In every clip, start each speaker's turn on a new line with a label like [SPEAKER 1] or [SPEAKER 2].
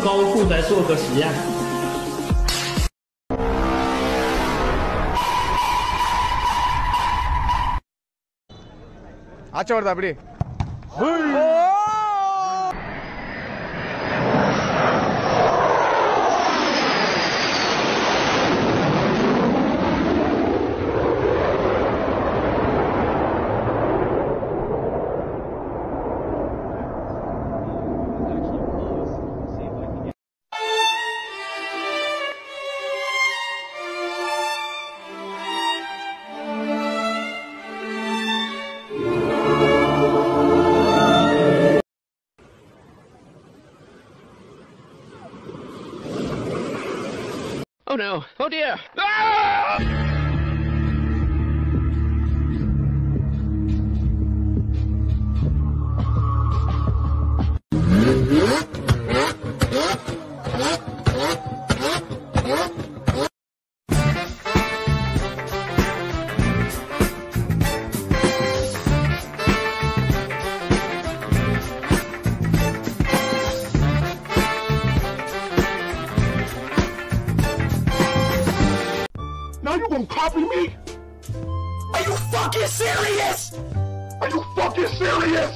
[SPEAKER 1] 高处再做个实验。
[SPEAKER 2] ಆಚೆ ಹೊಡ್ದ ಬಿಡಿ.
[SPEAKER 3] Oh no! Oh dear! Ah!
[SPEAKER 4] Now you gonna copy me? Are you fucking serious? Are you fucking serious?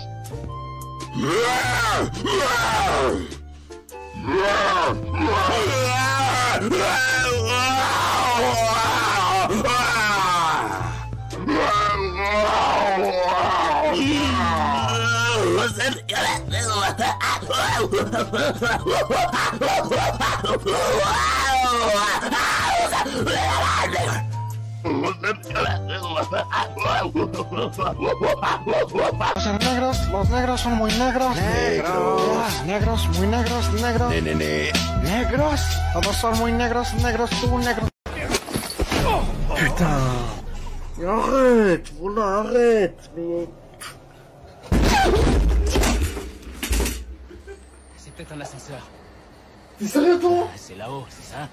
[SPEAKER 5] Los negros son muy negros. Negros, muy negros, negros. Negros, todos son muy negros, negros, tú negro. Putain. Arrête, voilà, arrête.
[SPEAKER 6] C'est peut-être un ascenseur.
[SPEAKER 5] T'es sérieux toi?
[SPEAKER 6] C'est là-haut, c'est ça?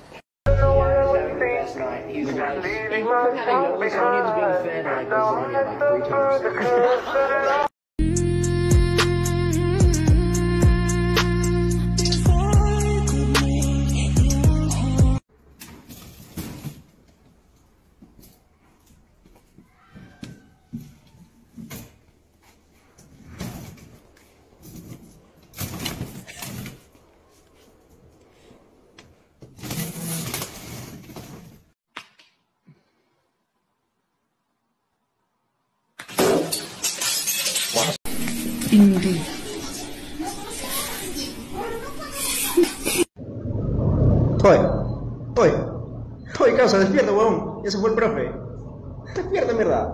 [SPEAKER 7] Toy, causa, despierta, huevón. Ese fue el profe. Despierta, mierda.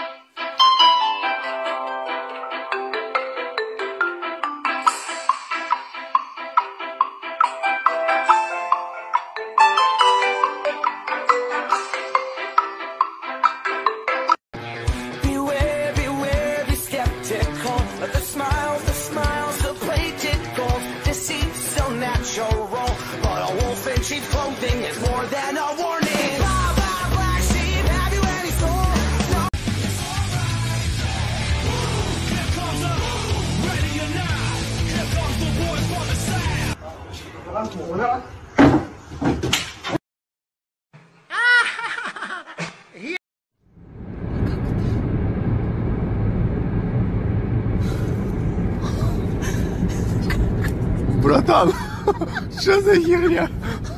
[SPEAKER 8] Cheap clothing is more than a warning. Bye bye, black sheep. Have you any soul? No. Here comes the ready or not. Here comes the boys from the south.
[SPEAKER 2] Братан, что за херня?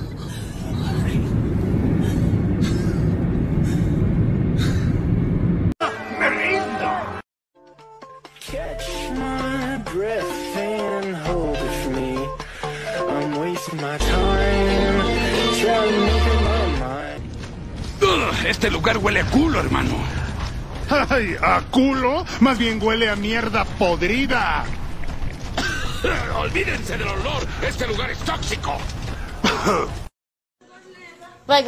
[SPEAKER 5] Catch my breath and hold it for me. I'm wasting my time trying to make up my mind.
[SPEAKER 4] Este lugar huele a culo, hermano.
[SPEAKER 2] Ay, ¿a culo? Más bien huele a mierda podrida.
[SPEAKER 4] Olvídense del olor. Este lugar es tóxico.
[SPEAKER 9] Vai.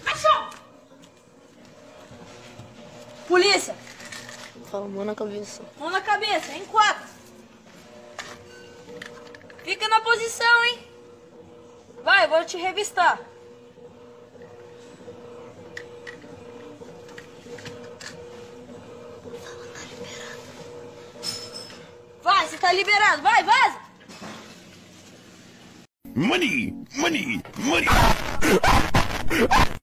[SPEAKER 9] Polícia!
[SPEAKER 10] Fala, mão na cabeça.
[SPEAKER 9] Mão na cabeça, em 4. Fica na posição, hein? Vai, eu vou te revistar. Vai, você tá liberado. Vai, vaza!
[SPEAKER 2] Money! Money! Money!